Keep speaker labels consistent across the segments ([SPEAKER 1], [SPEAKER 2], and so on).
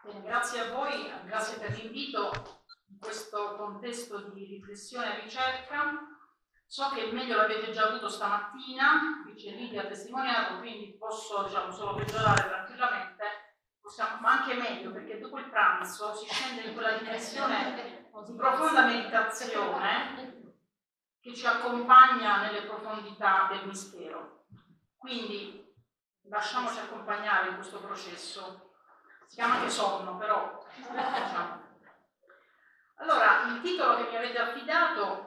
[SPEAKER 1] Bene, grazie a voi, grazie per l'invito in questo contesto di riflessione e ricerca. So che il meglio l'avete già avuto stamattina, qui c'è Lidia testimoniato, quindi posso solo peggiorare tranquillamente, ma anche meglio, perché dopo il pranzo si scende in quella dimensione di profonda meditazione che ci accompagna nelle profondità del mistero. Quindi lasciamoci accompagnare in questo processo. Si chiama anche sonno, però diciamo. Allora, il titolo che mi avete affidato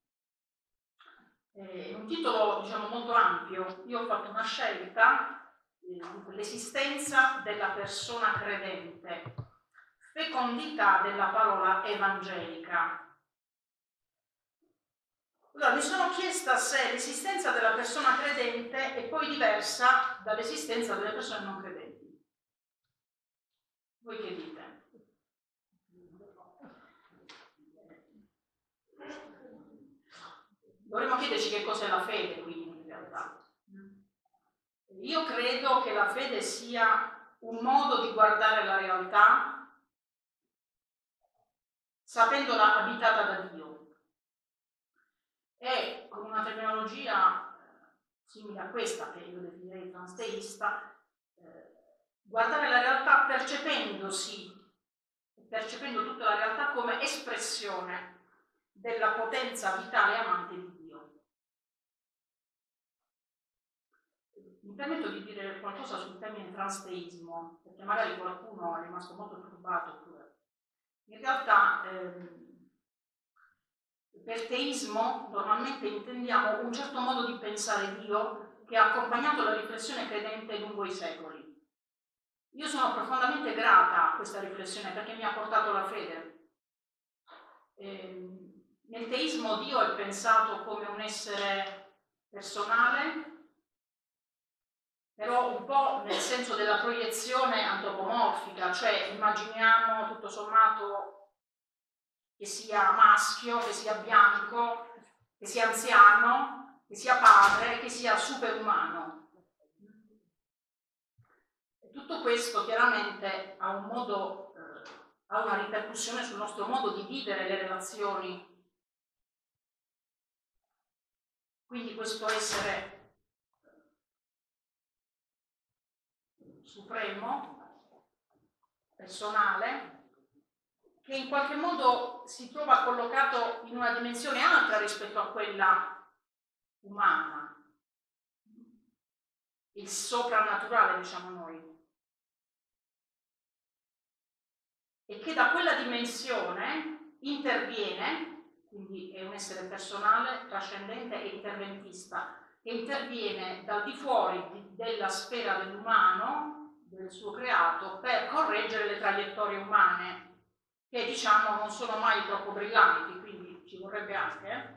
[SPEAKER 1] è un titolo molto ampio. Io ho fatto una scelta, l'esistenza della persona credente, fecondità della parola evangelica. Allora, mi sono chiesta se l'esistenza della persona credente è poi diversa dall'esistenza delle persone non credenti. Voi che dite? Dovremmo chiederci che cos'è la fede, quindi, in realtà. Io credo che la fede sia un modo di guardare la realtà sapendola abitata da Dio. E con una terminologia simile a questa, che io definirei transteista, guardare la realtà percependo tutta la realtà come espressione della potenza vitale e amante di Dio. Mi permetto di dire qualcosa sul termine transteismo, perché magari qualcuno è rimasto molto turbato oppure. In realtà per teismo normalmente intendiamo un certo modo di pensare Dio che ha accompagnato la riflessione credente lungo i secoli. Io sono profondamente grata a questa riflessione perché mi ha portato la fede. Nel teismo Dio è pensato come un essere personale, però un po' nel senso della proiezione antropomorfica, cioè immaginiamo tutto sommato che sia maschio, che sia bianco, che sia anziano, che sia padre, che sia superumano. Tutto questo chiaramente ha una ripercussione sul nostro modo di vivere le relazioni. Quindi questo essere supremo, personale, che in qualche modo si trova collocato in una dimensione altra rispetto a quella umana, il soprannaturale, diciamo noi. E che da quella dimensione interviene, quindi è un essere personale, trascendente e interventista, che interviene dal di fuori della sfera dell'umano, del suo creato, per correggere le traiettorie umane, che diciamo non sono mai troppo brillanti, quindi ci vorrebbe anche.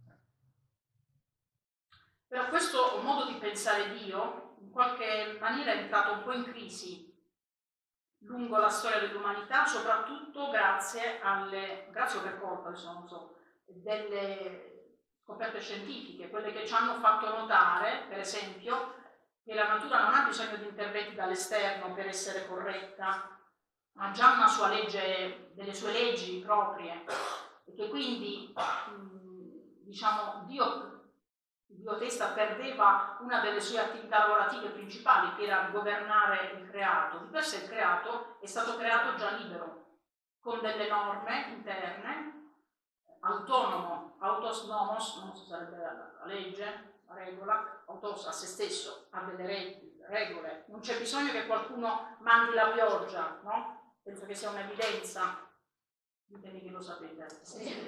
[SPEAKER 1] Però questo modo di pensare Dio in qualche maniera è entrato un po' in crisi lungo la storia dell'umanità, soprattutto grazie o per colpa, delle scoperte scientifiche, quelle che ci hanno fatto notare, per esempio, che la natura non ha bisogno di interventi dall'esterno per essere corretta, ha già una sua legge, delle sue leggi proprie, e che quindi, Dio Testa perdeva una delle sue attività lavorative principali, che era governare il creato. Di per sé il creato è stato creato già libero, con delle norme interne, autonomo, autos nomos, non so se sarebbe la legge, la regola, autos a se stesso, ha delle regole. Non c'è bisogno che qualcuno mandi la pioggia, no? Penso che sia un'evidenza. Ditemi che lo sapete. Sì.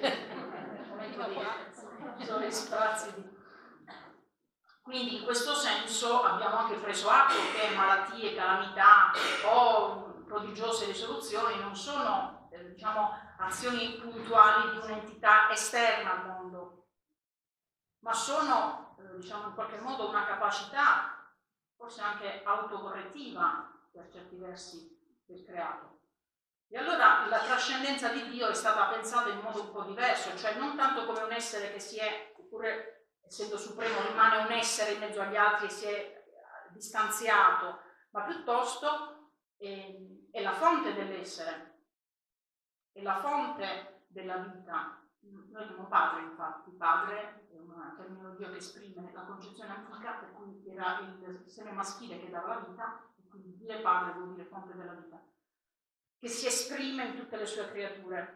[SPEAKER 1] Sono gli sprazzi di... Quindi in questo senso abbiamo anche preso atto che malattie, calamità o prodigiose risoluzioni non sono azioni puntuali di un'entità esterna al mondo, ma sono in qualche modo una capacità forse anche autocorrettiva per certi versi del creato. E allora la trascendenza di Dio è stata pensata in modo un po' diverso, cioè non tanto come un essere che si è, oppure essendo supremo rimane un essere in mezzo agli altri e si è distanziato, ma piuttosto è la fonte dell'essere, è la fonte della vita. Noi abbiamo padre, infatti, padre è una terminologia che esprime la concezione antica, per cui era il seme maschile che dava la vita, e quindi dire padre vuol dire fonte della vita, che si esprime in tutte le sue creature.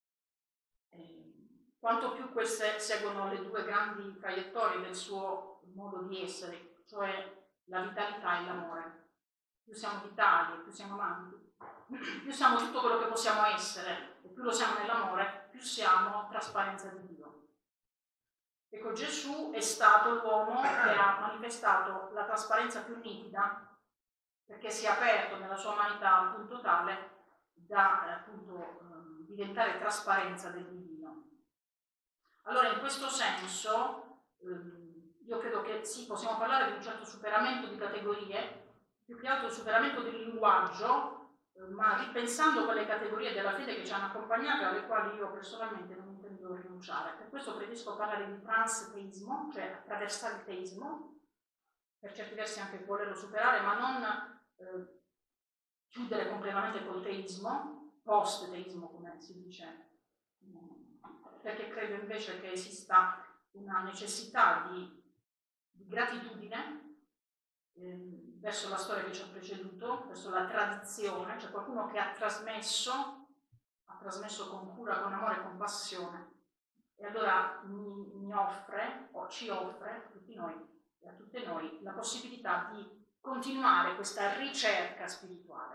[SPEAKER 1] Quanto più queste seguono le due grandi traiettorie del suo modo di essere, cioè la vitalità e l'amore. Più siamo vitali, più siamo amanti, più siamo tutto quello che possiamo essere, e più lo siamo nell'amore, più siamo trasparenza di Dio. Ecco, Gesù è stato l'uomo che ha manifestato la trasparenza più nitida, perché si è aperto nella sua umanità al punto tale da appunto diventare trasparenza del divino. Allora, in questo senso, io credo che sì, possiamo parlare di un certo superamento di categorie, più che altro il superamento del linguaggio, ma ripensando quelle categorie della fede che ci hanno accompagnato e alle quali io personalmente non intendo rinunciare. Per questo preferisco parlare di transteismo, cioè attraversare il teismo, per certi versi anche volerlo superare, ma non chiudere completamente col teismo, post-teismo come si dice, perché credo invece che esista una necessità di gratitudine verso la storia che ci ha preceduto, verso la tradizione, cioè qualcuno che ha trasmesso con cura, con amore e con passione, e allora mi offre, o ci offre a tutti noi e a tutte noi la possibilità di continuare questa ricerca spirituale.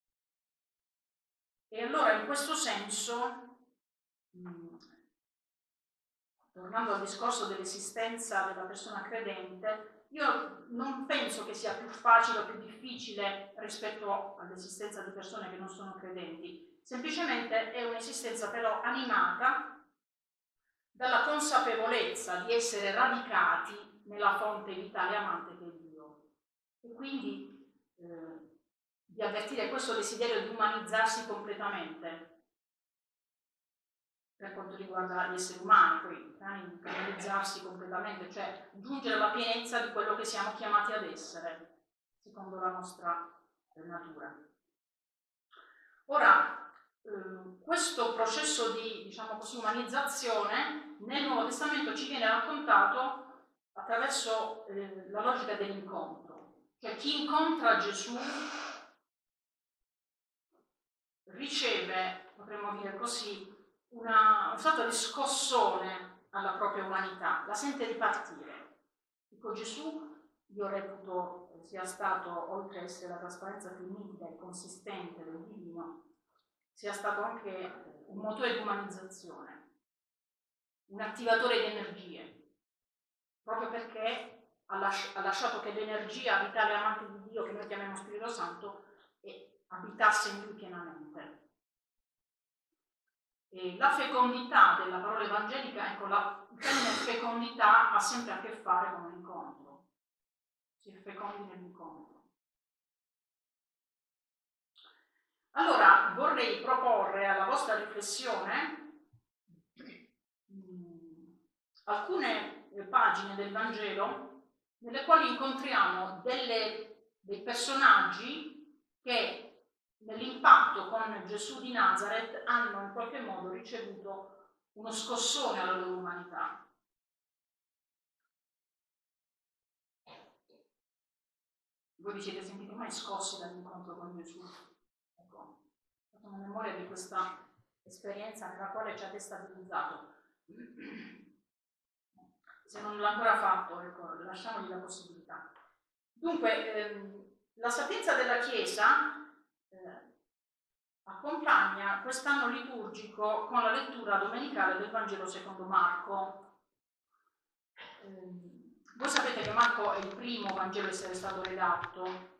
[SPEAKER 1] E allora in questo senso, tornando al discorso dell'esistenza della persona credente, io non penso che sia più facile o più difficile rispetto all'esistenza di persone che non sono credenti, semplicemente è un'esistenza però animata dalla consapevolezza di essere radicati nella fonte vitale e amante che è Dio, e quindi di avvertire questo desiderio di umanizzarsi completamente per quanto riguarda gli esseri umani, poi umanizzarsi completamente, cioè giungere alla pienezza di quello che siamo chiamati ad essere, secondo la nostra natura. Ora, questo processo di, diciamo così, umanizzazione nel Nuovo Testamento ci viene raccontato attraverso la logica dell'incontro, cioè chi incontra Gesù riceve, potremmo dire così, uno stato di scossone alla propria umanità, la sente ripartire. Dico, Gesù, io reputo sia stato, oltre a essere la trasparenza più nitida e consistente del divino, sia stato anche un motore di umanizzazione, un attivatore di energie, proprio perché ha lasciato che l'energia vitale e amante di Dio, che noi chiamiamo Spirito Santo, abitasse in lui pienamente. E la fecondità della parola evangelica, ecco, il termine fecondità ha sempre a che fare con l'incontro. Si è fecondi nell'incontro. Allora, vorrei proporre alla vostra riflessione alcune pagine del Vangelo nelle quali incontriamo dei personaggi che nell'impatto con Gesù di Nazareth hanno in qualche modo ricevuto uno scossone alla loro umanità. Voi vi siete sentiti mai scossi dall'incontro con Gesù? Ecco, ho fatto una memoria di questa esperienza nella quale ci ha destabilizzato. Se non l'ha ancora fatto, ecco, lasciamogli la possibilità. Dunque, la sapienza della Chiesa accompagna quest'anno liturgico con la lettura domenicale del Vangelo secondo Marco. Voi sapete che Marco è il primo Vangelo a essere stato redatto,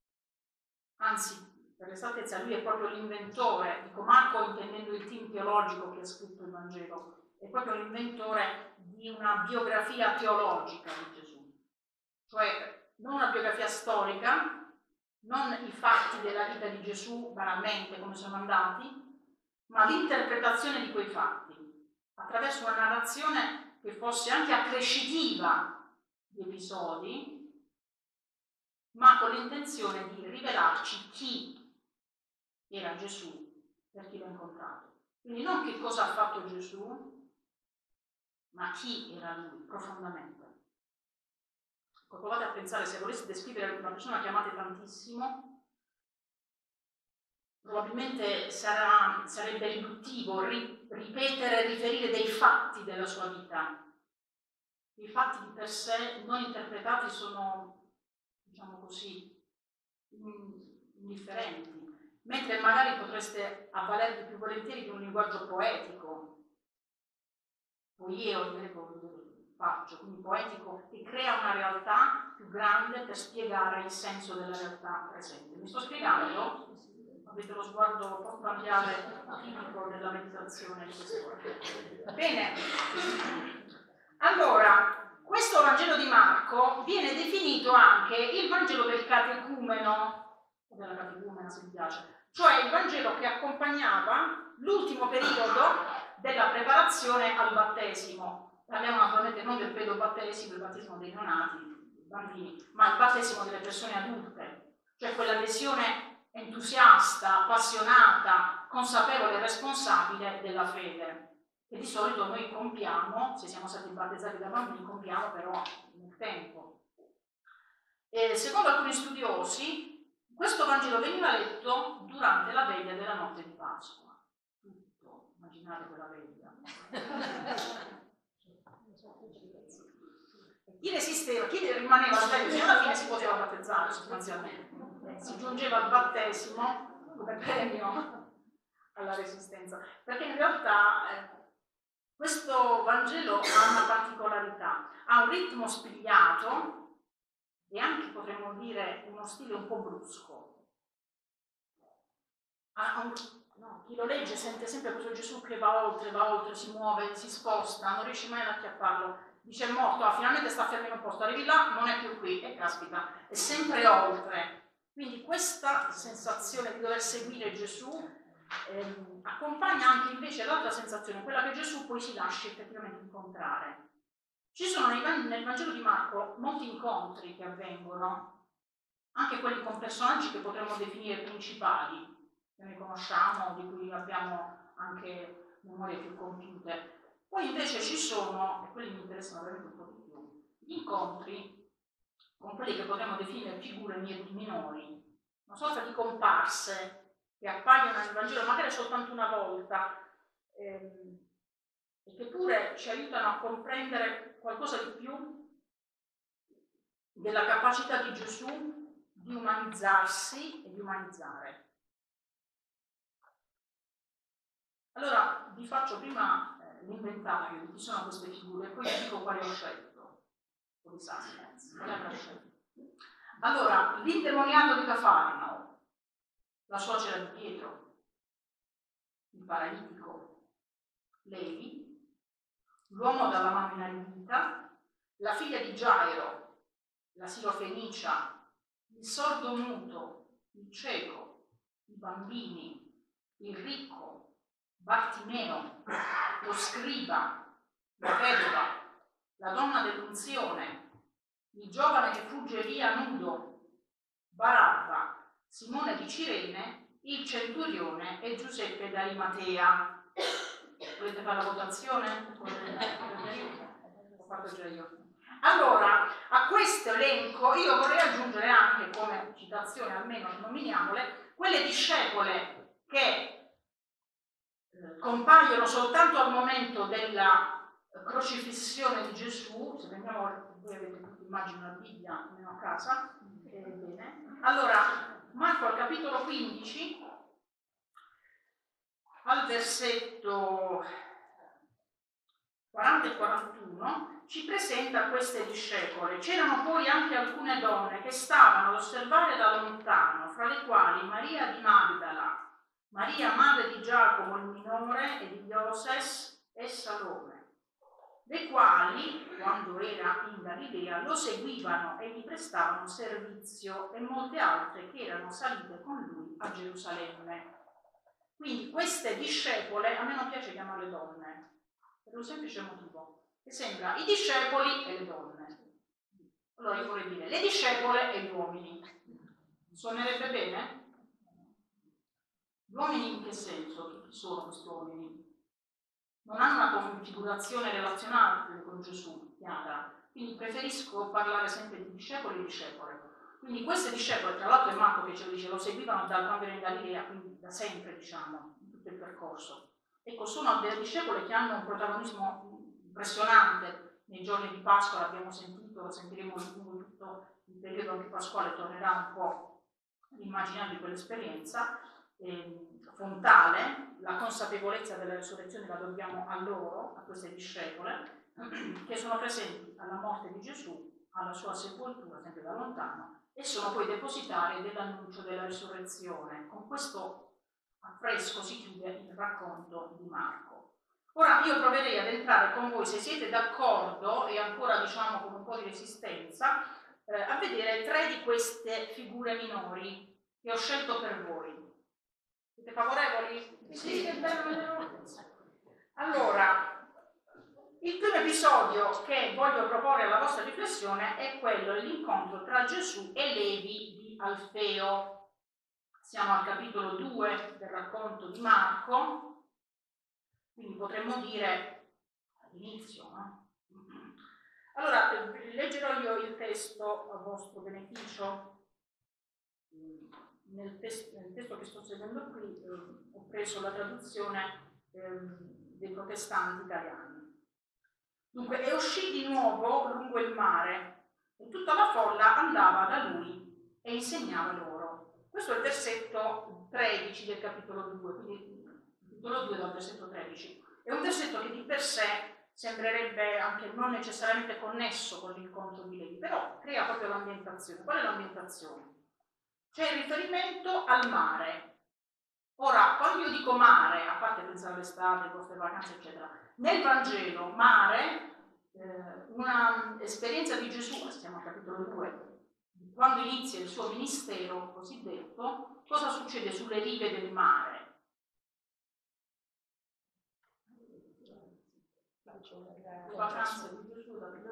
[SPEAKER 1] anzi, per l'esattezza, lui è proprio l'inventore. Dico Marco intendendo il team teologico che ha scritto il Vangelo, è proprio l'inventore di una biografia teologica di Gesù, cioè non una biografia storica, non i fatti della vita di Gesù banalmente come sono andati, ma l'interpretazione di quei fatti attraverso una narrazione che fosse anche accrescitiva di episodi, ma con l'intenzione di rivelarci chi Gesù per chi l'ha incontrato. Quindi non che cosa ha fatto Gesù, ma chi era lui profondamente. Provate a pensare, se voleste descrivere una persona che amate tantissimo, probabilmente sarebbe riduttivo ripetere e riferire dei fatti della sua vita. I fatti di per sé non interpretati sono, diciamo così, indifferenti, mentre magari potreste avvalervi più volentieri di un linguaggio poetico, poieo in greco faccio, quindi poetico, che crea una realtà più grande per spiegare il senso della realtà presente. Mi sto spiegando? Avete lo sguardo postprandiale tipico della meditazione di queste ore. Bene, allora, questo Vangelo di Marco viene definito anche il Vangelo del catecumeno, o della catecumena se vi piace, cioè il Vangelo che accompagnava l'ultimo periodo della preparazione al battesimo. Parliamo naturalmente non del pedobattesimo, il battesimo dei neonati, dei bambini, ma il battesimo delle persone adulte, cioè quell'adesione entusiasta, appassionata, consapevole e responsabile della fede, che di solito noi compiamo, se siamo stati battezzati da bambini, compiamo però nel tempo. E secondo alcuni studiosi, questo Vangelo veniva letto durante la veglia della notte di Pasqua. Tutto, immaginate quella veglia. Chi resisteva, chi rimaneva sveglio fino alla fine si poteva battezzare sostanzialmente. Si giungeva al battesimo come premio alla resistenza, perché in realtà questo Vangelo ha una particolarità, ha un ritmo spigliato e anche potremmo dire uno stile un po' brusco. Chi lo legge sente sempre questo Gesù che va oltre, si muove, si sposta, non riesce mai ad acchiapparlo. Dice è morto, finalmente sta fermo in un posto, arrivi là, non è più qui, e caspita, è sempre oltre. Quindi questa sensazione di dover seguire Gesù accompagna anche invece l'altra sensazione, quella che Gesù poi si lascia effettivamente incontrare. Ci sono nel Vangelo di Marco molti incontri che avvengono, anche quelli con personaggi che potremmo definire principali, che noi conosciamo, di cui abbiamo anche memorie più compiute. Poi invece ci sono, e quelli mi interessano veramente un po' di più, gli incontri con quelli che potremmo definire figure minori, una sorta di comparse che appaiono nel Vangelo magari soltanto una volta e che pure ci aiutano a comprendere qualcosa di più della capacità di Gesù di umanizzarsi e di umanizzare. Allora vi faccio prima l'inventario di chi sono queste figure e poi vi dico quali ho scelto. Un po' di suspense. Allora, l'indemoniato di Cafarnao, la suocera di Pietro, il paralitico, Levi, l'uomo dalla mano inaridita, la figlia di Gairo, la sirofenicia, il sordo muto, il cieco, i bambini, il ricco, Bartimeo, lo scriba, la vedova, la donna dell'unzione, il giovane che fugge via nudo, Barabba, Simone di Cirene, il centurione e Giuseppe d'Arimatea. Volete fare la votazione? Ho fatto già io. Allora, a questo elenco io vorrei aggiungere anche, come citazione almeno nominiamole, quelle discepole che compaiono soltanto al momento della crocifissione di Gesù. Se veniamo, voi avete tutti immagino la Bibbia almeno a casa, bene. Allora, Marco al capitolo 15, al versetto 40 e 41, ci presenta queste discepole. C'erano poi anche alcune donne che stavano ad osservare da lontano, fra le quali Maria di Magdala, Maria madre di Giacomo il minore e di Ioses e Salome, le quali, quando era in Galilea, lo seguivano e gli prestavano servizio, e molte altre che erano salite con lui a Gerusalemme. Quindi queste discepole, a me non piace chiamarle donne, per un semplice motivo, che sembra i discepoli e le donne. Allora io vorrei dire le discepole e gli uomini. Suonerebbe bene? uomini in che senso? Chi sono questi uomini? Non hanno una configurazione relazionale con Gesù chiara, quindi preferisco parlare sempre di discepoli e discepole. Quindi queste discepole, tra l'altro è Marco che ce lo dice, lo seguivano da quando era in Galilea, quindi da sempre, diciamo, in tutto il percorso. Ecco, sono delle discepole che hanno un protagonismo impressionante nei giorni di Pasqua, l'abbiamo sentito, lo sentiremo lungo tutto il periodo anche pasquale, tornerà un po' l'immaginario di quell'esperienza fontale. La consapevolezza della risurrezione la dobbiamo a loro, a queste discepole, che sono presenti alla morte di Gesù, alla sua sepoltura, sempre da lontano, e sono poi depositarie dell'annuncio della risurrezione. Con questo affresco si chiude il racconto di Marco. Ora io proverei ad entrare con voi, se siete d'accordo e ancora diciamo con un po' di resistenza, a vedere 3 di queste figure minori che ho scelto per voi. Siete favorevoli? Sì, che bello. Allora, il primo episodio che voglio proporre alla vostra riflessione è quello dell'incontro tra Gesù e Levi di Alfeo. Siamo al capitolo 2 del racconto di Marco, quindi potremmo dire all'inizio, no? Allora, leggerò io il testo a vostro beneficio. Nel testo che sto seguendo qui ho preso la traduzione dei protestanti italiani. Dunque, e uscì di nuovo lungo il mare, e tutta la folla andava da lui e insegnava loro. Questo è il versetto 13 del capitolo 2, quindi il capitolo 2 dal versetto 13. È un versetto che di per sé sembrerebbe anche non necessariamente connesso con l'incontro di Levi, però crea proprio l'ambientazione. Qual è l'ambientazione? C'è il riferimento al mare. Ora, quando io dico mare, a parte pensare all'estate, alle vostre vacanze, eccetera, nel Vangelo, mare, una esperienza di Gesù, siamo al capitolo 2, quando inizia il suo ministero cosiddetto, cosa succede sulle rive del mare? Le vacanze di Gesù,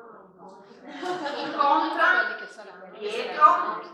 [SPEAKER 1] incontra Pietro,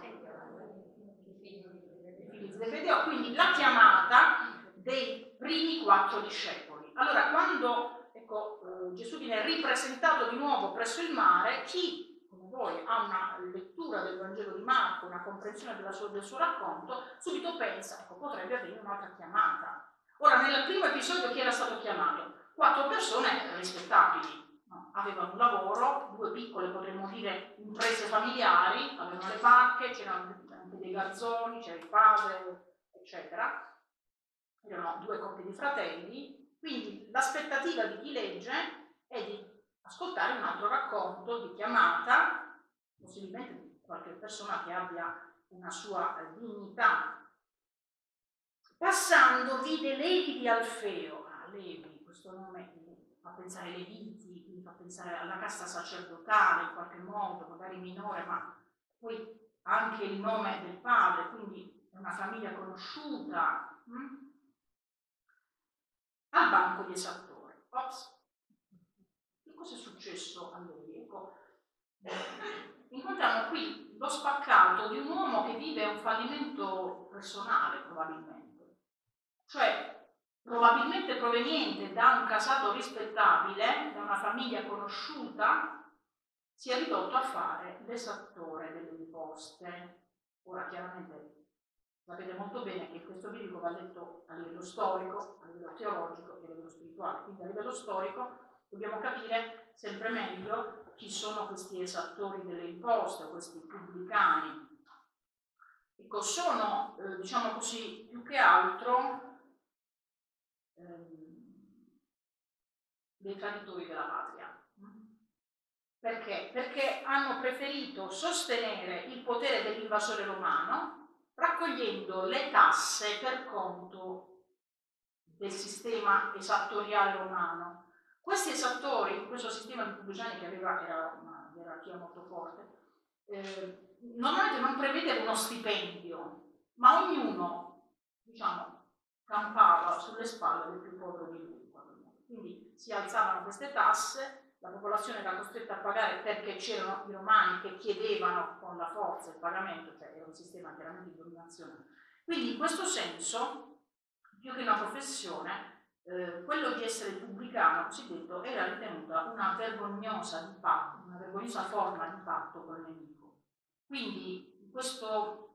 [SPEAKER 1] quindi la chiamata dei primi 4 discepoli. Allora, quando Gesù viene ripresentato di nuovo presso il mare, chi come voi ha una lettura del Vangelo di Marco, una comprensione del suo racconto, subito pensa, potrebbe avere un'altra chiamata. Ora, nel primo episodio chi era stato chiamato? 4 persone rispettabili, no? Avevano un lavoro, 2 piccole, potremmo dire, imprese familiari, avevano le barche, c'erano anche dei garzoni, c'era il padre, eccetera. Erano 2 coppie di fratelli, quindi l'aspettativa di chi legge è di ascoltare un altro racconto di chiamata, possibilmente di qualche persona che abbia una sua dignità. Passando vide Levi di Alfeo. Levi, questo nome fa pensare ai Leviti, quindi fa pensare alla casta sacerdotale in qualche modo, magari minore, ma poi anche il nome del padre, quindi è una famiglia conosciuta. Al banco di esattori. Ops. Che cosa è successo a lui? Ecco, incontriamo qui lo spaccato di un uomo che vive un fallimento personale, probabilmente. Cioè, probabilmente proveniente da un casato rispettabile, da una famiglia conosciuta, si è ridotto a fare l'esattore delle imposte. Ora, chiaramente, sapete molto bene che questo biblico va letto a livello storico, a livello teologico e a livello spirituale. Quindi a livello storico dobbiamo capire sempre meglio chi sono questi esattori delle imposte, questi pubblicani. Ecco, sono, diciamo così, più che altro dei traditori della patria. Perché? Perché hanno preferito sostenere il potere dell'invasore romano raccogliendo le tasse per conto del sistema esattoriale romano. Questi esattori, in questo sistema di pubblicani che era una gerarchia molto forte, normalmente non prevedeva uno stipendio, ma ognuno, diciamo, campava sulle spalle del più povero di lui. Quindi si alzavano queste tasse, la popolazione era costretta a pagare perché c'erano i romani che chiedevano con la forza il pagamento, cioè era un sistema chiaramente di dominazione. Quindi in questo senso più che una professione, quello di essere pubblicano, cosiddetto, era ritenuta una vergognosa forma di patto col nemico. Quindi questo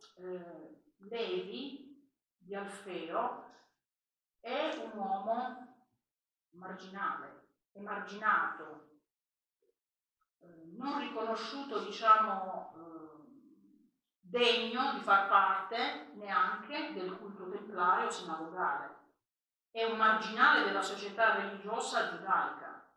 [SPEAKER 1] Levi di Alfeo è un uomo marginale, emarginato, non riconosciuto, diciamo, degno di far parte neanche del culto templare o sinagogale. È un marginale della società religiosa giudaica.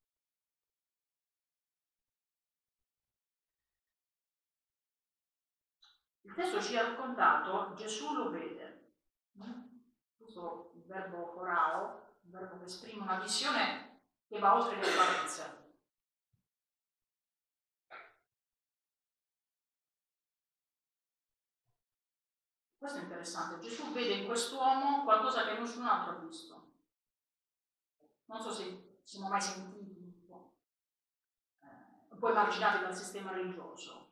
[SPEAKER 1] Il testo ci ha raccontato, Gesù lo vede. Questo il verbo forao, il verbo che esprime una visione che va oltre le apparenze. Questo è interessante. Gesù vede in quest'uomo qualcosa che nessun altro ha visto. Non so se siamo mai sentiti un po' emarginati dal sistema religioso,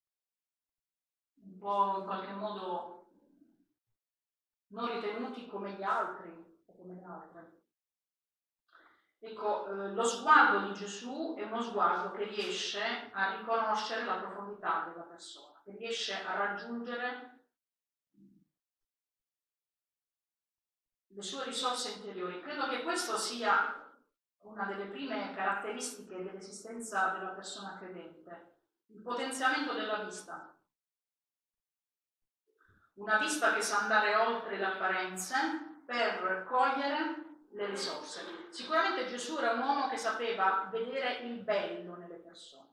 [SPEAKER 1] un po' in qualche modo non ritenuti come gli altri o come le altre. Ecco, lo sguardo di Gesù è uno sguardo che riesce a riconoscere la profondità della persona, che riesce a raggiungere le sue risorse interiori. Credo che questo sia una delle prime caratteristiche dell'esistenza della persona credente, il potenziamento della vista. Una vista che sa andare oltre le apparenze per cogliere le risorse. Sicuramente Gesù era un uomo che sapeva vedere il bello nelle persone.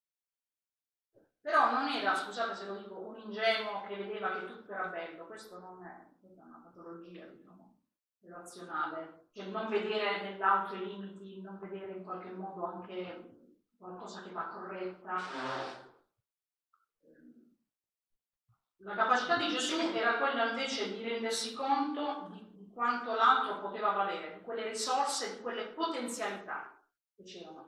[SPEAKER 1] Però non era, scusate se lo dico, un ingenuo che vedeva che tutto era bello. Questa è una patologia, diciamo, relazionale. Cioè non vedere nell'altro i limiti, non vedere in qualche modo anche qualcosa che va corretta. La capacità di Gesù era quella invece di rendersi conto di quanto l'altro poteva valere, di quelle risorse, di quelle potenzialità che c'erano.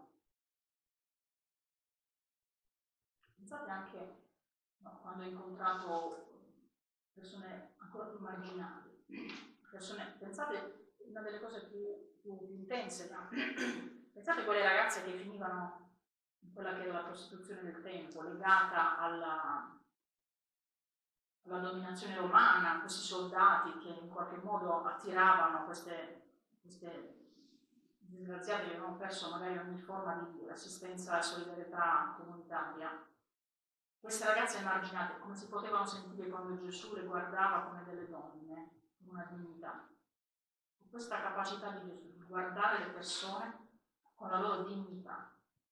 [SPEAKER 1] Pensate anche quando ho incontrato persone ancora più marginali, pensate una delle cose più intense, no? Pensate a quelle ragazze che finivano in quella che era la prostituzione del tempo, legata alla dominazione romana, questi soldati che in qualche modo attiravano queste disgraziate che avevano perso magari ogni forma di assistenza e solidarietà comunitaria. Queste ragazze emarginate, come si potevano sentire quando Gesù le guardava come delle donne, con una dignità. Questa capacità di Gesù di guardare le persone con la loro dignità.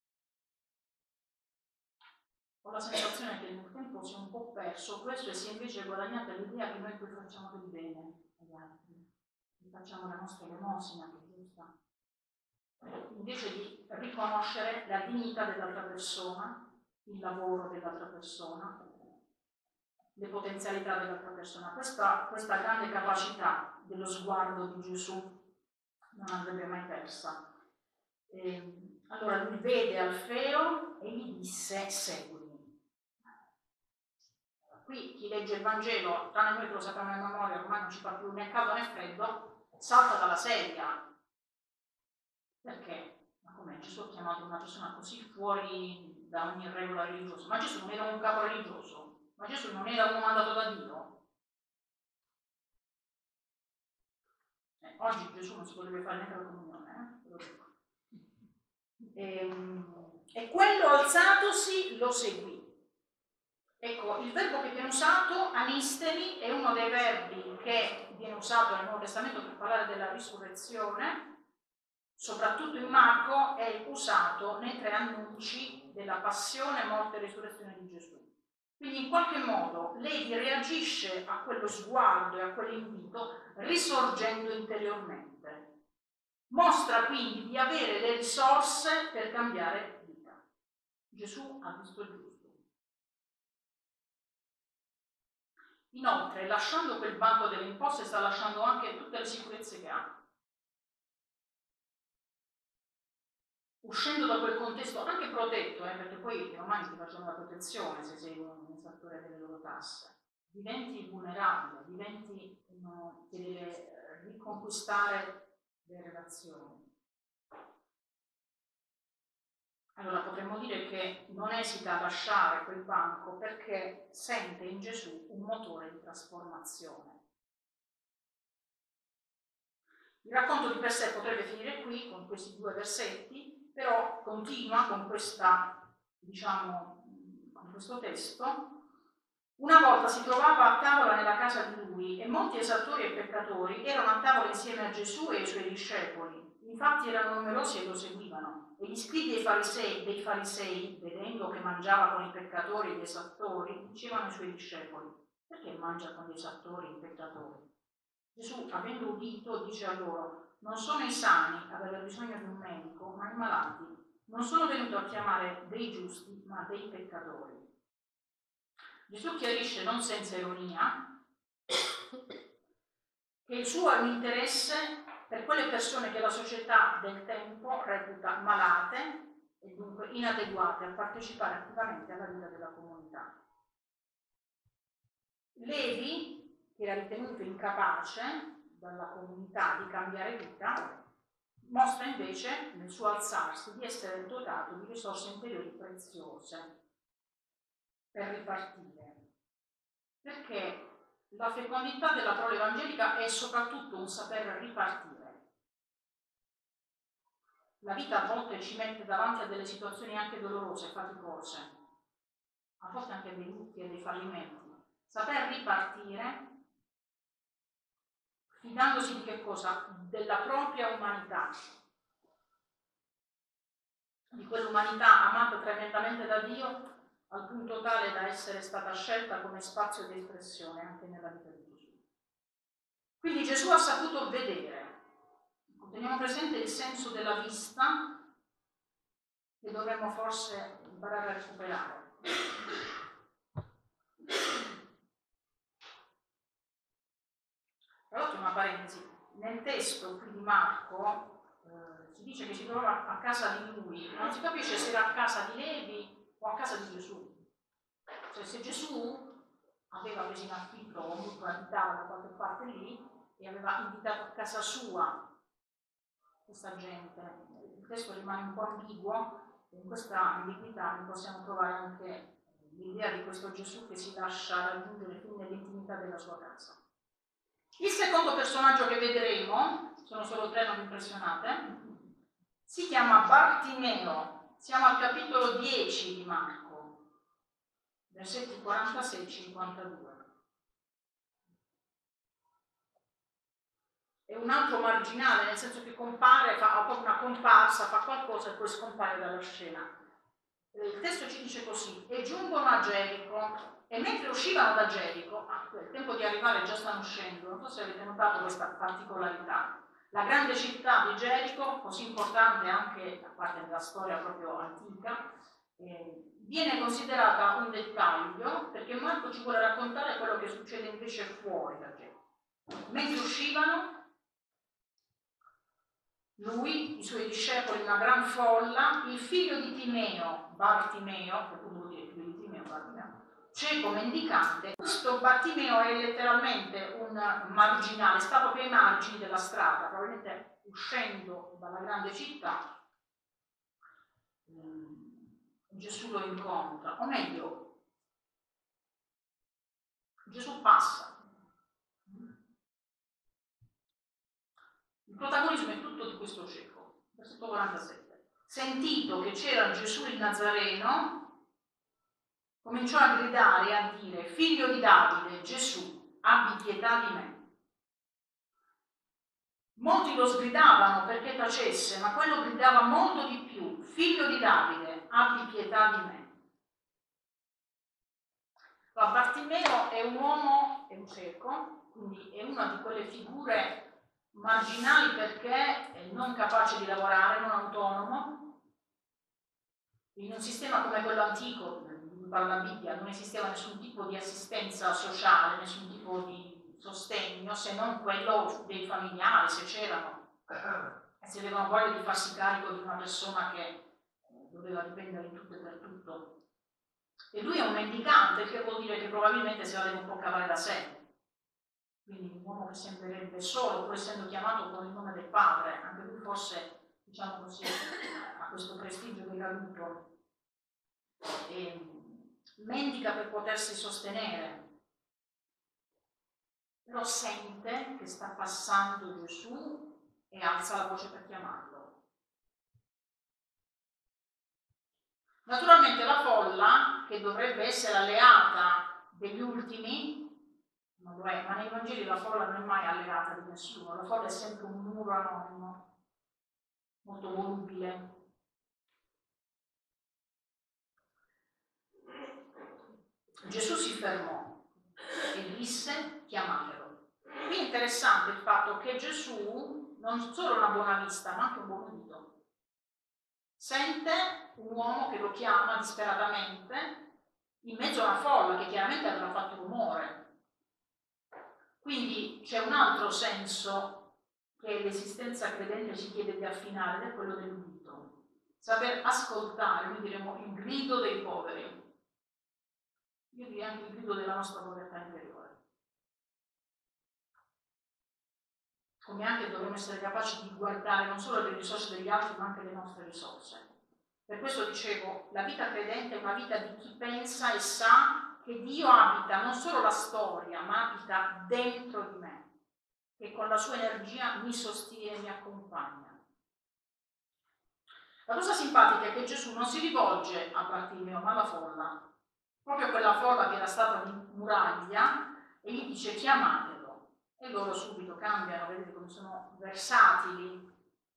[SPEAKER 1] Ho la sensazione che nel tempo si è un po' perso questo e si è invece guadagnata l'idea che noi poi facciamo del bene agli altri, che facciamo la nostra elemosina, che è giusta, invece di riconoscere la dignità dell'altra persona, il lavoro dell'altra persona, le potenzialità dell'altra persona. Questa grande capacità dello sguardo di Gesù non andrebbe mai persa. Allora lui vede Alfeo e gli disse: seguimi. Qui chi legge il Vangelo, tranne noi che lo sappiamo a memoria, ormai non ci fa più né caldo né freddo, salta dalla sedia. Perché? Ma com'è? Gesù ha chiamato una persona così fuori da ogni regola religiosa? Ma Gesù non era un capo religioso? Ma Gesù non era uno mandato da Dio? Oggi Gesù non si potrebbe fare neanche la comunione, ve lo dico. E quello alzatosi lo seguì. Ecco, il verbo che viene usato, anistemi, è uno dei verbi che viene usato nel Nuovo Testamento per parlare della risurrezione. Soprattutto in Marco è usato nei 3 annunci della passione, morte e risurrezione di Gesù. Quindi in qualche modo lei reagisce a quello sguardo e a quell'invito risorgendo interiormente. Mostra quindi di avere le risorse per cambiare vita. Gesù ha visto il giusto. Inoltre, lasciando quel banco delle imposte, sta lasciando anche tutte le sicurezze che ha. Uscendo da quel contesto anche protetto, perché poi i romani ti facevano la protezione se sei un esattore delle loro tasse, diventi vulnerabile, ti deve riconquistare le relazioni. Allora potremmo dire che non esita a lasciare quel banco perché sente in Gesù un motore di trasformazione. Il racconto di per sé potrebbe finire qui con questi 2 versetti, però continua con questa, con questo testo. Una volta si trovava a tavola nella casa di lui e molti esattori e peccatori erano a tavola insieme a Gesù e ai suoi discepoli. Infatti erano numerosi e lo seguivano. E gli scribi dei farisei, vedendo che mangiava con i peccatori e gli esattori, dicevano ai suoi discepoli: perché mangia con gli esattori e i peccatori? Gesù, avendo udito, dice a loro: non sono i sani ad aver bisogno di un medico, ma i malati. Non sono venuto a chiamare dei giusti, ma dei peccatori. Gesù chiarisce, non senza ironia, che il suo è un interesse per quelle persone che la società del tempo reputa malate e dunque inadeguate a partecipare attivamente alla vita della comunità. Levi, che era ritenuto incapace dalla comunità di cambiare vita, mostra invece nel suo alzarsi di essere dotato di risorse interiori preziose per ripartire. Perché la fecondità della parola evangelica è soprattutto un saper ripartire. La vita a volte ci mette davanti a delle situazioni anche dolorose, faticose, a volte anche dei lutti e dei fallimenti. Saper ripartire fidandosi di che cosa? Della propria umanità, di quell'umanità amata tremendamente da Dio al punto tale da essere stata scelta come spazio di espressione anche nella vita di Gesù. Quindi Gesù ha saputo vedere. Teniamo presente il senso della vista che dovremmo forse imparare a recuperare. Tra l'altro una parentesi, nel testo qui di Marco si dice che si trova a casa di lui, non si capisce se era a casa di Levi o a casa di Gesù. Cioè se Gesù aveva preso in affitto o comunque abitava da qualche parte lì e aveva invitato a casa sua questa gente, il testo rimane un po' ambiguo e in questa ambiguità ne possiamo trovare anche l'idea di questo Gesù che si lascia raggiungere fino nell'intimità della sua casa. Il secondo personaggio che vedremo, sono solo 3, non impressionate, si chiama Bartimeo. Siamo al capitolo 10 di Marco, versetti 46-52. È un altro marginale, nel senso che compare, fa una comparsa, fa qualcosa e poi scompare dalla scena. Il testo ci dice così: e giungono a Gerico, e mentre uscivano da Gerico, il tempo di arrivare già stanno uscendo, non so se avete notato questa particolarità. La grande città di Gerico, così importante anche da parte della storia proprio antica, viene considerata un dettaglio perché Marco ci vuole raccontare quello che succede invece fuori da Gerico. Mentre uscivano, lui, i suoi discepoli, una gran folla, il figlio di Timeo, Bartimeo, che vuol dire figlio di Timeo, Bartimeo, cieco mendicante. Questo Bartimeo è letteralmente un marginale, sta proprio ai margini della strada, probabilmente uscendo dalla grande città. Gesù lo incontra, o meglio, Gesù passa. Il protagonismo è tutto di questo cieco. Versetto 47. Sentito che c'era Gesù il Nazareno, cominciò a gridare e a dire: figlio di Davide, Gesù, abbi pietà di me. Molti lo sgridavano perché tacesse, ma quello gridava molto di più: figlio di Davide, abbi pietà di me. Bartimeo è un uomo, è un cieco, quindi è una di quelle figure marginali perché è non capace di lavorare, non autonomo. In un sistema come quello antico, di cui parla la Bibbia, non esisteva nessun tipo di assistenza sociale, nessun tipo di sostegno, se non quello dei familiari, se c'erano, e se avevano voglia di farsi carico di una persona che doveva dipendere in tutto e per tutto. E lui è un mendicante, che vuol dire che probabilmente se la deve un po' cavare da sé. quindi un uomo che sembrerebbe solo, pur essendo chiamato con il nome del padre, anche lui forse, diciamo così, ha questo prestigio decaduto, e mendica per potersi sostenere, però sente che sta passando Gesù e alza la voce per chiamarlo. Naturalmente la folla, che dovrebbe essere alleata degli ultimi, non lo è, ma nei Vangeli la folla non è mai alleata di nessuno, la folla è sempre un muro anonimo, molto volubile. Gesù si fermò e disse: chiamatelo. Qui è interessante il fatto che Gesù non solo una buona vista, ma anche un buon udito. Sente un uomo che lo chiama disperatamente in mezzo a una folla che chiaramente avrà fatto rumore. Quindi c'è un altro senso che l'esistenza credente ci chiede di affinare, ed è quello dell'udito. Saper ascoltare, noi diremo il grido dei poveri. Io direi anche il grido della nostra povertà interiore. Come anche dovremmo essere capaci di guardare non solo le risorse degli altri, ma anche le nostre risorse. Per questo dicevo, la vita credente è una vita di chi pensa e sa che Dio abita non solo la storia, ma abita dentro di me, che con la sua energia mi sostiene e mi accompagna. La cosa simpatica è che Gesù non si rivolge a Bartimeo, ma alla folla, proprio quella folla che era stata di muraglia, e gli dice: chiamatelo. E loro subito cambiano, vedete come sono versatili.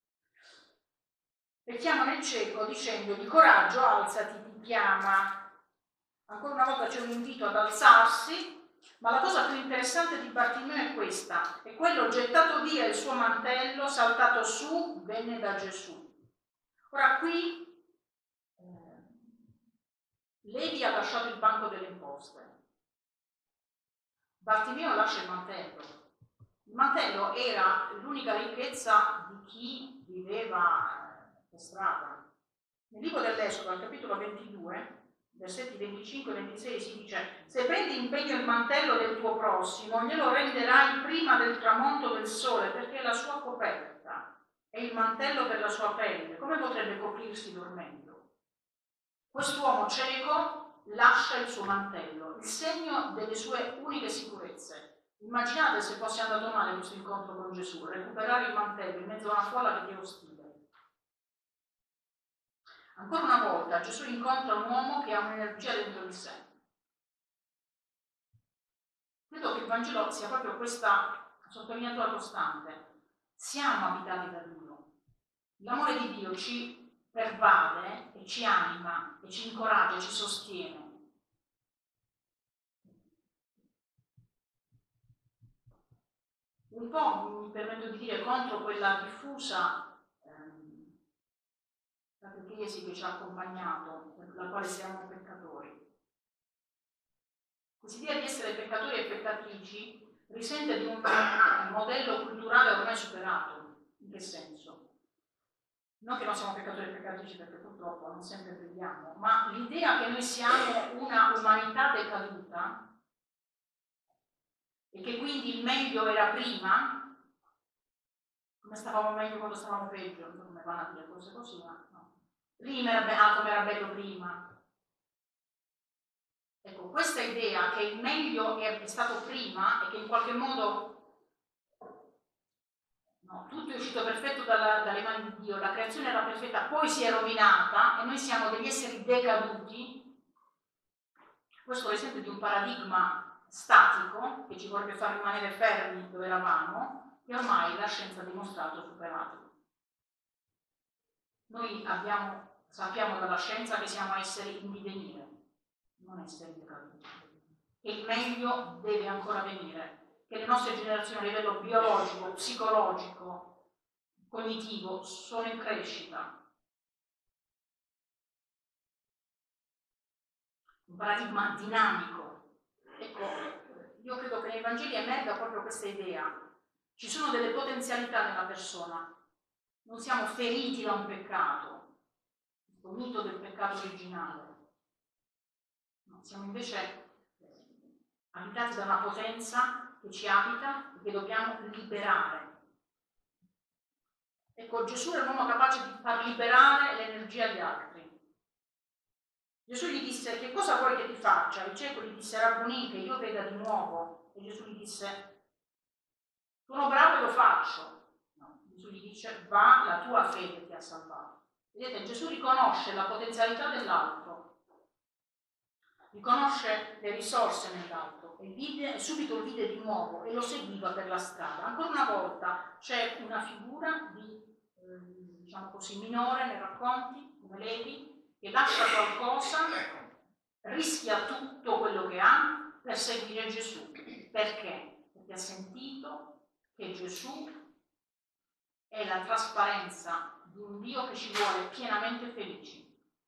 [SPEAKER 1] E chiamano il cieco dicendogli: coraggio, alzati, ti chiama. Ancora una volta c'è un invito ad alzarsi, ma la cosa più interessante di Bartimeo è questa: è quello gettato via il suo mantello, saltato su, venne da Gesù. Ora qui Levi ha lasciato il banco delle imposte, Bartimeo lascia il mantello. Il mantello era l'unica ricchezza di chi viveva per strada. Nel libro dell'Esodo, al capitolo 22, versetti 25 e 26, si dice: se prendi in pegno il mantello del tuo prossimo, glielo renderai prima del tramonto del sole, perché è la sua coperta, è il mantello per la sua pelle. Come potrebbe coprirsi dormendo? Quest'uomo cieco lascia il suo mantello, il segno delle sue uniche sicurezze. Immaginate se fosse andato male questo incontro con Gesù, recuperare il mantello in mezzo a una folla che ti è ostile. Ancora una volta Gesù incontra un uomo che ha un'energia dentro di sé. Credo che il Vangelo sia proprio questa sottolineatura costante. Siamo abitati da Dio. L'amore di Dio ci pervade e ci anima e ci incoraggia e ci sostiene. Un po' mi permetto di dire contro quella diffusa catechesi che ci ha accompagnato, per la quale siamo peccatori. Quest'idea di essere peccatori e peccatrici risente di un modello culturale ormai superato. In che senso? Non che non siamo peccatori e peccatrici, perché purtroppo non sempre crediamo, ma l'idea che noi siamo una umanità decaduta e che quindi il meglio era prima, come stavamo meglio quando stavamo peggio, non so come vanno a dire cose così, ma no. Prima era come era bello prima. Ecco, questa idea che il meglio è stato prima e che in qualche modo tutto è uscito perfetto dalle mani di Dio, la creazione era perfetta, poi si è rovinata e noi siamo degli esseri decaduti. Questo è l'esempio di un paradigma statico che ci vorrebbe far rimanere fermi dove eravamo, e ormai la scienza ha dimostrato superato. Noi sappiamo dalla scienza che siamo esseri in divenire, non esseri decaduti, e il meglio deve ancora venire, che le nostre generazioni a livello biologico, psicologico, cognitivo sono in crescita. Un paradigma dinamico. Ecco, io credo che nei Vangeli emerga proprio questa idea. Ci sono delle potenzialità nella persona. Non siamo feriti da un peccato, il mito del peccato originale. No, siamo invece abitati da una potenza che ci abita e che dobbiamo liberare. Ecco, Gesù è l'uomo capace di far liberare l'energia agli altri. Gesù gli disse: che cosa vuoi che ti faccia? Il cieco gli disse: Rabboni, che io veda di nuovo. E Gesù gli disse: sono bravo e lo faccio. No, Gesù gli dice: va, la tua fede ti ha salvato. Vedete, Gesù riconosce la potenzialità dell'altro, riconosce le risorse nell'altro e subito lo vide di nuovo e lo seguiva per la strada. Ancora una volta c'è una figura di diciamo così, minore nei racconti, come Levi, che lascia qualcosa, rischia tutto quello che ha per seguire Gesù. Perché? Perché ha sentito che Gesù è la trasparenza di un Dio che ci vuole pienamente felici.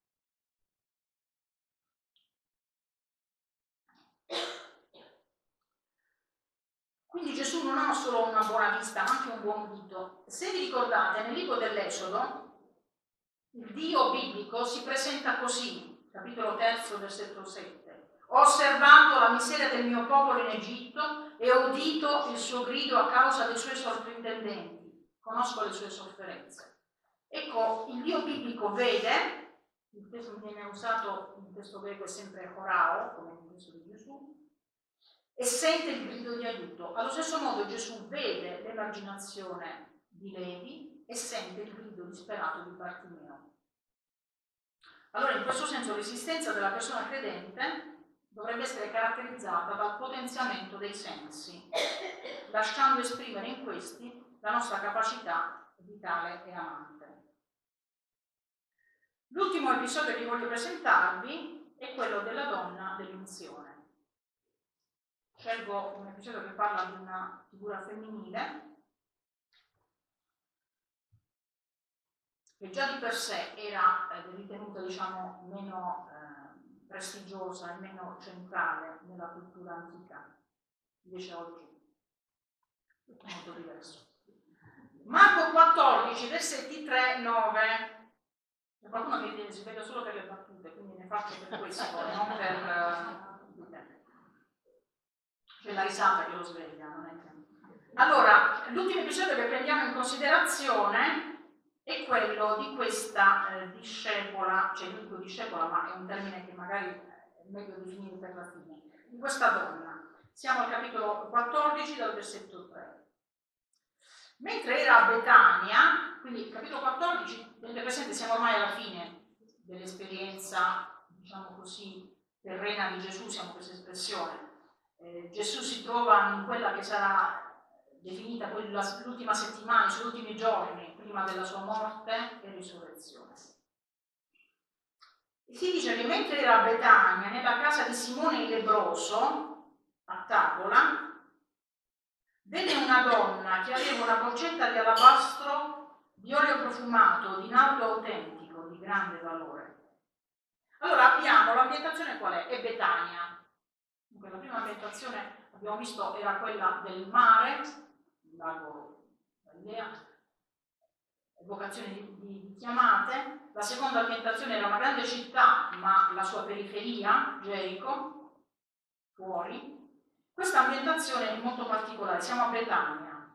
[SPEAKER 1] Quindi Gesù non ha solo una buona vista, ma anche un buon udito. Se vi ricordate, nel libro dell'Esodo, il Dio biblico si presenta così, capitolo 3, versetto 7. Ho osservato la miseria del mio popolo in Egitto e ho udito il suo grido a causa dei suoi sorprendenti. Conosco le sue sofferenze. Ecco, il Dio biblico vede, il testo che viene usato in testo greco è sempre orao, come nel testo di Gesù, e sente il grido di aiuto. Allo stesso modo Gesù vede l'emarginazione di Levi e sente il grido disperato di Bartimeo. Allora, in questo senso, l'esistenza della persona credente dovrebbe essere caratterizzata dal potenziamento dei sensi, lasciando esprimere in questi la nostra capacità vitale e amante. L'ultimo episodio che voglio presentarvi è quello della donna dell'unzione. Scelgo un episodio che parla di una figura femminile che già di per sé era ritenuta, diciamo, meno prestigiosa e meno centrale nella cultura antica. Invece oggi è molto diverso. Marco 14, versetti 3-9. C'è qualcuno che si vede solo per le battute, quindi ne faccio per questo, non per... C'è la risata che lo sveglia, non è che... Allora, l'ultimo episodio che prendiamo in considerazione è quello di questa discepola, cioè non dico discepola, ma è un termine che magari è meglio definire per la fine, di questa donna. Siamo al capitolo 14, dal versetto 3. Mentre era a Betania, quindi il capitolo 14, tenete presente, siamo ormai alla fine dell'esperienza, diciamo così, terrena di Gesù, siamo questa espressione. Gesù si trova in quella che sarà definita poi l'ultima settimana, i suoi ultimi giorni, prima della sua morte e risurrezione. E si dice che mentre era a Betania, nella casa di Simone il lebbroso, a tavola, venne una donna che aveva una boccetta di alabastro di olio profumato, di nardo autentico, di grande valore. Allora abbiamo l'ambientazione qual è? È Betania. Dunque, la prima ambientazione, abbiamo visto, era quella del mare, il lago Galilea, evocazione di chiamate. La seconda ambientazione era una grande città, ma la sua periferia, Gerico, fuori. Questa ambientazione è molto particolare, siamo a Betania.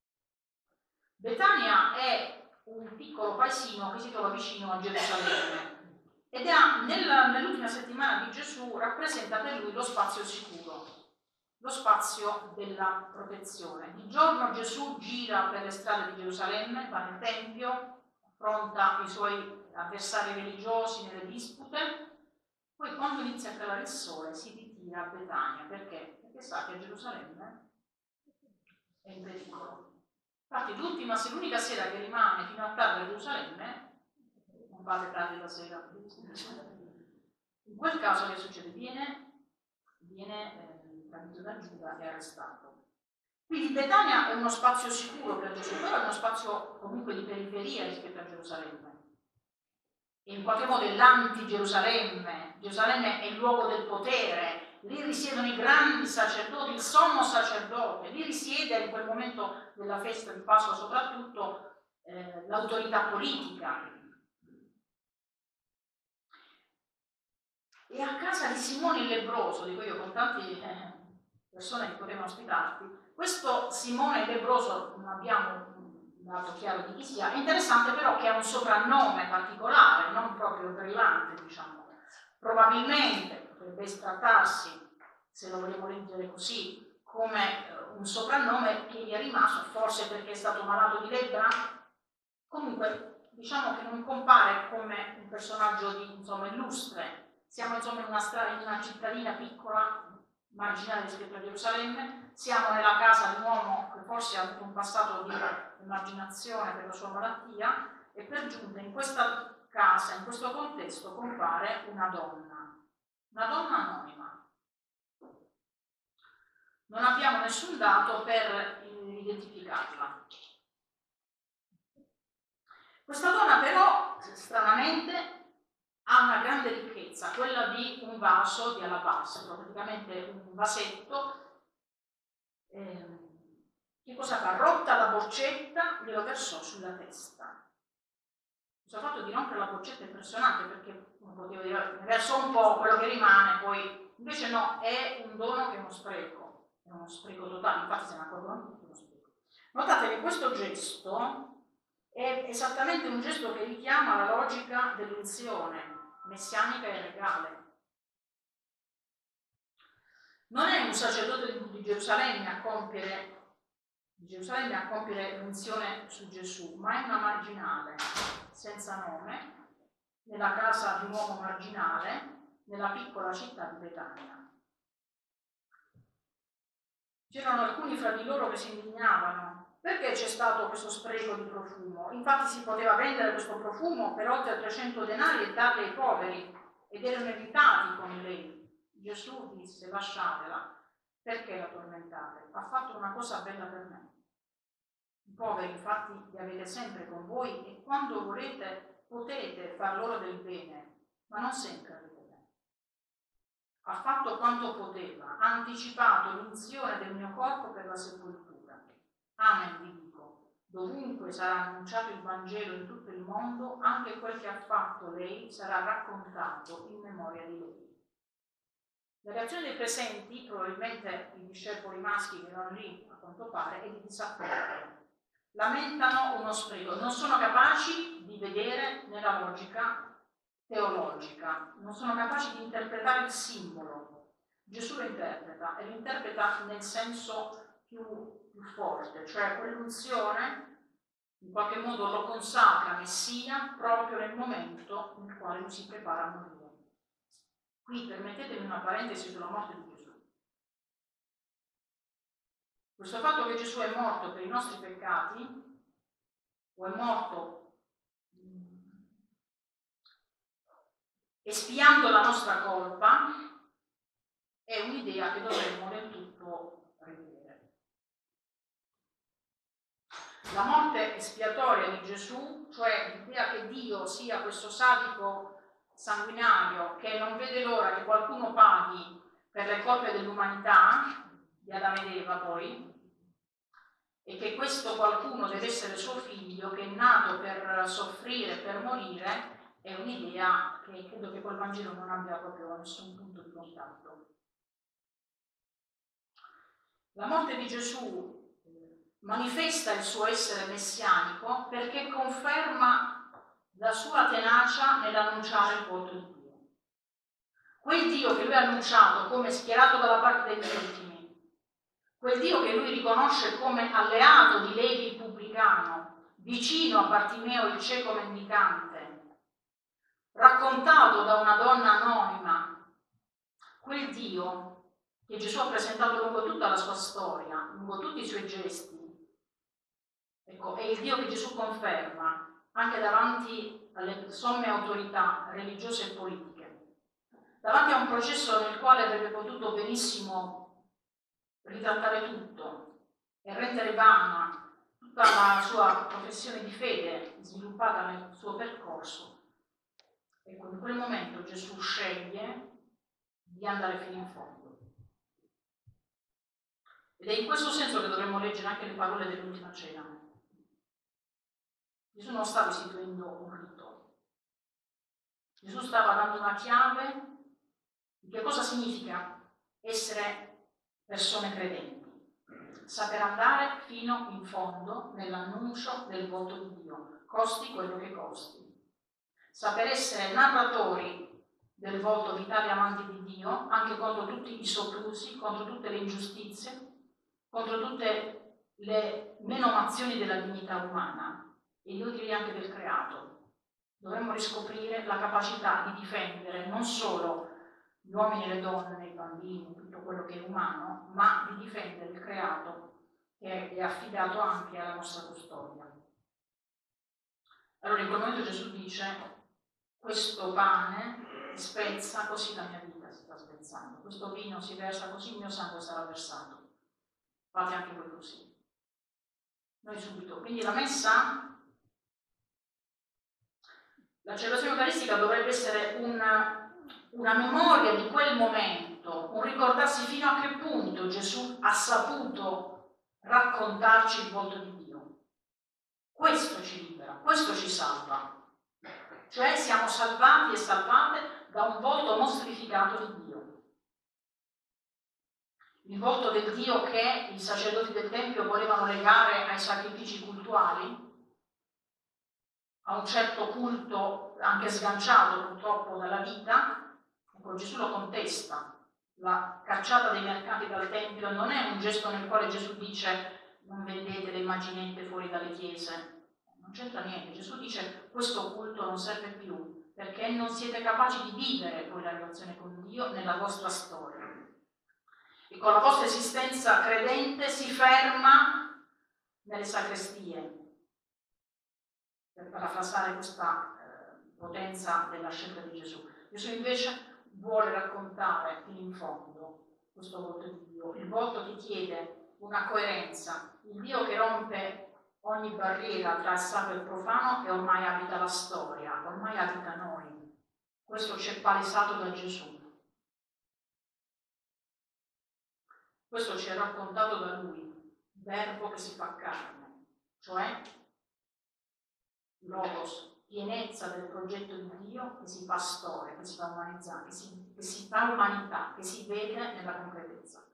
[SPEAKER 1] Betania è un piccolo paesino che si trova vicino a Gerusalemme ed nell'ultima settimana di Gesù rappresenta per lui lo spazio sicuro, lo spazio della protezione. Di giorno Gesù gira per le strade di Gerusalemme, va nel Tempio, affronta i suoi avversari religiosi nelle dispute, poi quando inizia a calare il sole si ritira a Betania. Perché? Perché sa che a Gerusalemme è in pericolo. Infatti l'unica sera che rimane fino a tardi a Gerusalemme, non fate tardi la sera, in quel caso che succede? Viene tradito da Giuda e arrestato. Quindi Betania è uno spazio sicuro per Gesù, però è uno spazio comunque di periferia rispetto a Gerusalemme. E in qualche modo è l'anti-Gerusalemme. Gerusalemme è il luogo del potere, lì risiedono i grandi sacerdoti, il sommo sacerdote, lì risiede in quel momento della festa di Pasqua soprattutto l'autorità politica. E a casa di Simone il lebbroso, dico io con tanti persone che potevano ospitarti. Questo Simone lebbroso, non abbiamo un dato chiaro di chi sia, è interessante però che ha un soprannome particolare, non proprio brillante, diciamo. Probabilmente potrebbe trattarsi, se lo vogliamo leggere così, come un soprannome che gli è rimasto, forse perché è stato malato di lebbra. Comunque, diciamo che non compare come un personaggio di, insomma, illustre. Siamo insomma in una cittadina piccola, marginale rispetto a Gerusalemme, siamo nella casa di un uomo che forse ha avuto un passato di emarginazione per la sua malattia, e per giunta in questa casa, in questo contesto, compare una donna anonima. Non abbiamo nessun dato per identificarla. Questa donna però, stranamente, ha una grande ricchezza, quella di un vaso di alabastro, praticamente un vasetto. Che cosa fa? Rotta la boccetta, glielo versò sulla testa. Questo fatto di rompere la boccetta è impressionante, perché non potevo dire, ne verso un po', quello che rimane, poi invece no, è un dono che è uno spreco totale, infatti se ne accorgono tutti, uno spreco. Notate che questo gesto è esattamente un gesto che richiama la logica dell'unzione messianica e regale. Non è un sacerdote di Gerusalemme a compiere l'unzione su Gesù, ma è una marginale senza nome, nella casa di un uomo marginale, nella piccola città di Betania. C'erano alcuni fra di loro che si indignavano. Perché c'è stato questo spreco di profumo? Infatti si poteva vendere questo profumo per oltre 300 denari e darli ai poveri, ed erano evitati con lei. Gesù disse: lasciatela, perché la tormentate? Ha fatto una cosa bella per me. I poveri infatti li avete sempre con voi, e quando volete potete far loro del bene, ma non sempre avete bene. Ha fatto quanto poteva, ha anticipato l'unzione del mio corpo per la sepoltura. Amen, vi dico, dovunque sarà annunciato il Vangelo in tutto il mondo, anche quel che ha fatto lei sarà raccontato in memoria di lei. La reazione dei presenti, probabilmente i discepoli maschi che erano lì, a quanto pare, è di disappunto. Lamentano uno spreco, non sono capaci di vedere nella logica teologica, non sono capaci di interpretare il simbolo. Gesù lo interpreta, e lo interpreta nel senso più forte, cioè quell'unzione in qualche modo lo consacra Messia proprio nel momento nel quale lui si prepara a morire. Qui permettetemi una parentesi sulla morte di Gesù. Questo fatto che Gesù è morto per i nostri peccati, o è morto espiando la nostra colpa, è un'idea che dovremmo del tutto rivedere. La morte espiatoria di Gesù, cioè l'idea che Dio sia questo sadico sanguinario che non vede l'ora che qualcuno paghi per le colpe dell'umanità, di Adamo ed Eva poi, e che questo qualcuno deve essere suo figlio, che è nato per soffrire, per morire, è un'idea che credo che col Vangelo non abbia proprio nessun punto di contatto. La morte di Gesù manifesta il suo essere messianico perché conferma la sua tenacia nell'annunciare il volto di Dio. Quel Dio che lui ha annunciato come schierato dalla parte degli ultimi, quel Dio che lui riconosce come alleato di Levi il pubblicano, vicino a Bartimeo il cieco mendicante, raccontato da una donna anonima, quel Dio che Gesù ha presentato lungo tutta la sua storia, lungo tutti i suoi gesti, ecco, è il Dio che Gesù conferma anche davanti alle somme autorità religiose e politiche, davanti a un processo nel quale avrebbe potuto benissimo ritrattare tutto e rendere vana tutta la sua professione di fede sviluppata nel suo percorso. Ecco, in quel momento Gesù sceglie di andare fino in fondo. Ed è in questo senso che dovremmo leggere anche le parole dell'ultima cena. Gesù non stava istituendo un rito. Gesù stava dando una chiave di che cosa significa essere persone credenti, saper andare fino in fondo nell'annuncio del volto di Dio, costi quello che costi, saper essere narratori del volto vitali amanti di Dio, anche contro tutti i soprusi, contro tutte le ingiustizie, contro tutte le menomazioni della dignità umana, e io direi anche del creato. Dovremmo riscoprire la capacità di difendere non solo gli uomini e le donne, i bambini, tutto quello che è umano, ma di difendere il creato che è affidato anche alla nostra custodia. Allora in quel momento Gesù dice: questo pane si spezza, così la mia vita si sta spezzando, questo vino si versa, così il mio sangue sarà versato. Fate anche voi così. Noi subito. Quindi la messa, la celebrazione eucaristica dovrebbe essere una memoria di quel momento, un ricordarsi fino a che punto Gesù ha saputo raccontarci il volto di Dio. Questo ci libera, questo ci salva. Cioè siamo salvati e salvate da un volto mostrificato di Dio. Il volto del Dio che i sacerdoti del Tempio volevano legare ai sacrifici cultuali, a un certo culto anche sganciato purtroppo dalla vita. Ecco, Gesù lo contesta. La cacciata dei mercati dal Tempio non è un gesto nel quale Gesù dice: non vendete le immaginette fuori dalle chiese. Non c'entra niente. Gesù dice: questo culto non serve più, perché non siete capaci di vivere poi la relazione con Dio nella vostra storia. E con la vostra esistenza credente si ferma nelle sacrestie, per parafrasare questa potenza della scelta di Gesù. Gesù invece vuole raccontare fino in fondo questo volto di Dio, il volto che chiede una coerenza, il Dio che rompe ogni barriera tra il sacro e il profano, che ormai abita la storia, ormai abita noi. Questo ci è palesato da Gesù. Questo ci è raccontato da Lui, verbo che si fa carne, cioè Logos, pienezza del progetto di Dio che si fa storia, che si fa umanizzare, che si fa umanità, che si vede nella concretezza.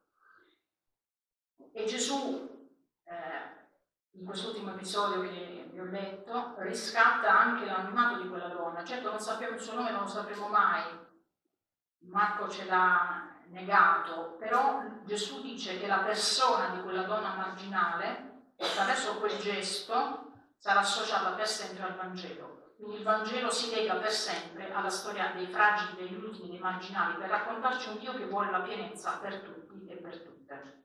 [SPEAKER 1] E Gesù, in quest'ultimo episodio che vi ho letto, riscatta anche l'anonimato di quella donna. Certo non sappiamo il suo nome, non lo sapremo mai, Marco ce l'ha negato, però Gesù dice che la persona di quella donna marginale, attraverso quel gesto, sarà associata per sempre al Vangelo. Quindi il Vangelo si lega per sempre alla storia dei fragili, degli ultimi, dei marginali, per raccontarci un Dio che vuole la pienezza per tutti e per tutte.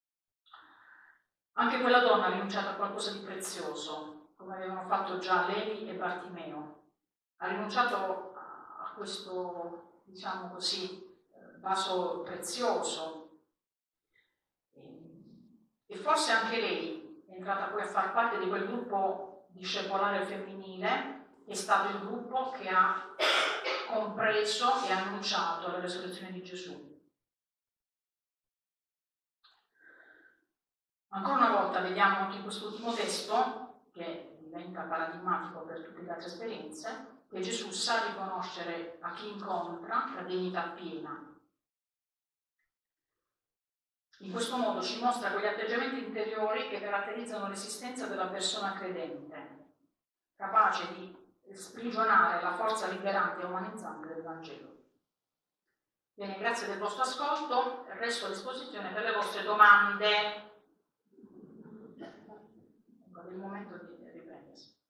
[SPEAKER 1] Anche quella donna ha rinunciato a qualcosa di prezioso, come avevano fatto già Levi e Bartimeo. Ha rinunciato a questo, diciamo così, vaso prezioso, e forse anche lei è entrata poi a far parte di quel gruppo discepolare femminile che è stato il gruppo che ha compreso e annunciato la resurrezione di Gesù. Ancora una volta vediamo anche in quest'ultimo testo, che diventa paradigmatico per tutte le altre esperienze, che Gesù sa riconoscere a chi incontra la dignità piena. In questo modo ci mostra quegli atteggiamenti interiori che caratterizzano l'esistenza della persona credente, capace di sprigionare la forza liberante e umanizzante del Vangelo. Bene, grazie del vostro ascolto, resto a disposizione per le vostre domande. Ecco, è il momento di riprendersi.